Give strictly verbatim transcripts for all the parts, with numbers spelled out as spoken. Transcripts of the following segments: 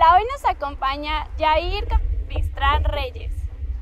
Hola, hoy nos acompaña Yair Capistrán Reyes,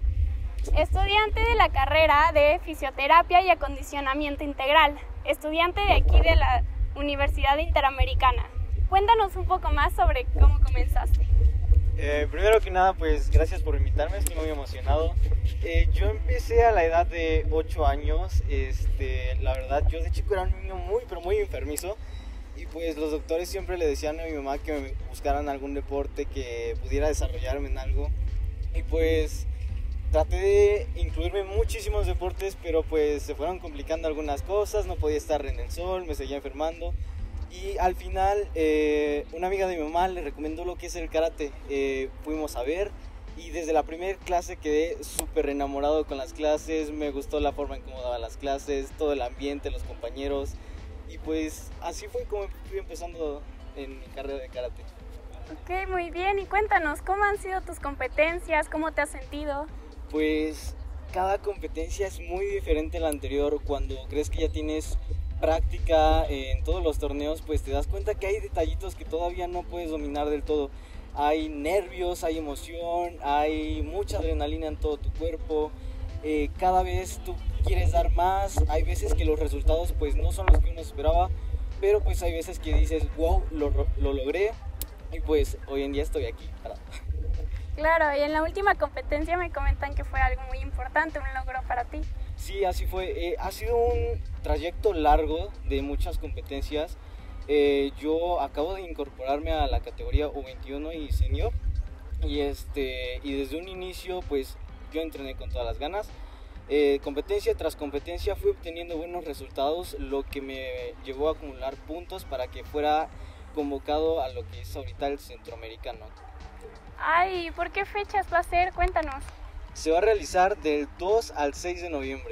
estudiante de la carrera de Fisioterapia y Acondicionamiento Integral, estudiante de aquí de la Universidad Interamericana. Cuéntanos un poco más sobre cómo comenzaste. Eh, primero que nada, pues gracias por invitarme, estoy muy emocionado. Eh, yo empecé a la edad de ocho años, este, la verdad yo de chico era un niño muy pero muy enfermizo y pues los doctores siempre le decían a mi mamá que me buscaran algún deporte que pudiera desarrollarme en algo y pues traté de incluirme en muchísimos deportes, pero pues se fueron complicando algunas cosas, no podía estar en el sol, me seguía enfermando. Y al final eh, una amiga de mi mamá le recomendó lo que es el karate, eh, fuimos a ver y desde la primera clase quedé súper enamorado con las clases, me gustó la forma en cómo daba las clases, todo el ambiente, los compañeros y pues así fue como fui empezando en mi carrera de karate. Ok, muy bien, y cuéntanos, ¿cómo han sido tus competencias? ¿Cómo te has sentido? Pues cada competencia es muy diferente a la anterior. Cuando crees que ya tienes práctica en todos los torneos, pues te das cuenta que hay detallitos que todavía no puedes dominar del todo. Hay nervios, hay emoción, hay mucha adrenalina en todo tu cuerpo. Eh, cada vez tú quieres dar más. Hay veces que los resultados pues no son los que uno esperaba, pero pues hay veces que dices, wow, lo, lo logré y pues hoy en día estoy aquí parado. Claro, y en la última competencia me comentan que fue algo muy importante, un logro para ti. Sí, así fue. Eh, ha sido un trayecto largo de muchas competencias. Eh, yo acabo de incorporarme a la categoría U veintiuno y senior y, este, y desde un inicio pues yo entrené con todas las ganas. Eh, competencia tras competencia fui obteniendo buenos resultados, lo que me llevó a acumular puntos para que fuera convocado a lo que es ahorita el centroamericano. Ay, ¿por qué fechas va a ser? Cuéntanos. Se va a realizar del dos al seis de noviembre.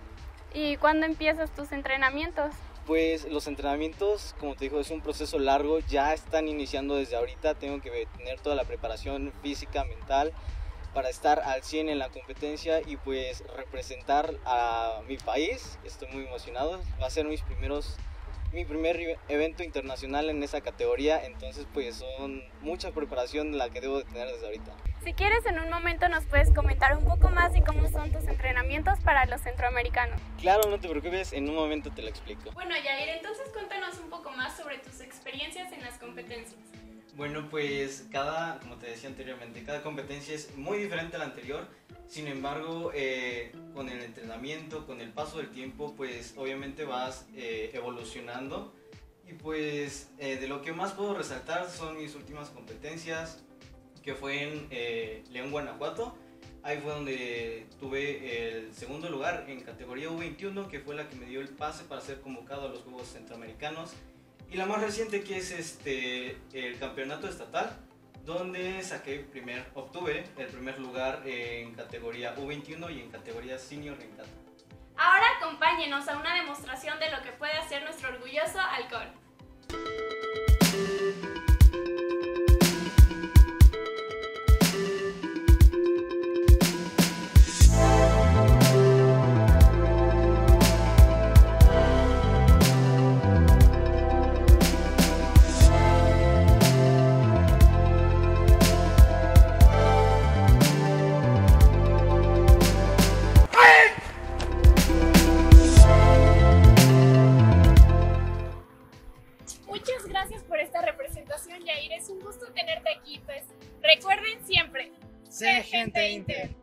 ¿Y cuándo empiezas tus entrenamientos? Pues los entrenamientos, como te digo, es un proceso largo, ya están iniciando desde ahorita, tengo que tener toda la preparación física, mental, para estar al cien en la competencia y pues representar a mi país. Estoy muy emocionado, va a ser mis primeros, mi primer evento internacional en esa categoría, entonces pues son mucha preparación la que debo de tener desde ahorita. Si quieres, en un momento nos puedes comentar un poco más de cómo son tus entrenamientos para los centroamericanos. Claro, no te preocupes, en un momento te lo explico. Bueno, Yair, entonces cuéntanos un poco más sobre tus experiencias en las competencias. Bueno, pues cada, como te decía anteriormente, cada competencia es muy diferente a la anterior. Sin embargo, eh, con el entrenamiento, con el paso del tiempo, pues obviamente vas eh, evolucionando. Y pues eh, de lo que más puedo resaltar son mis últimas competencias, que fue en eh, León, Guanajuato. Ahí fue donde tuve el segundo lugar en categoría U veintiuno, que fue la que me dio el pase para ser convocado a los Juegos Centroamericanos. Y la más reciente, que es este, el campeonato estatal, donde saqué primer, obtuve el primer lugar en categoría U veintiuno y en categoría senior en kata. Ahora acompáñenos a una demostración de lo que puede hacer nuestro orgulloso halcón. Muchas gracias por esta representación, Yair. Es un gusto tenerte aquí. Pues recuerden siempre, sé gente Inter.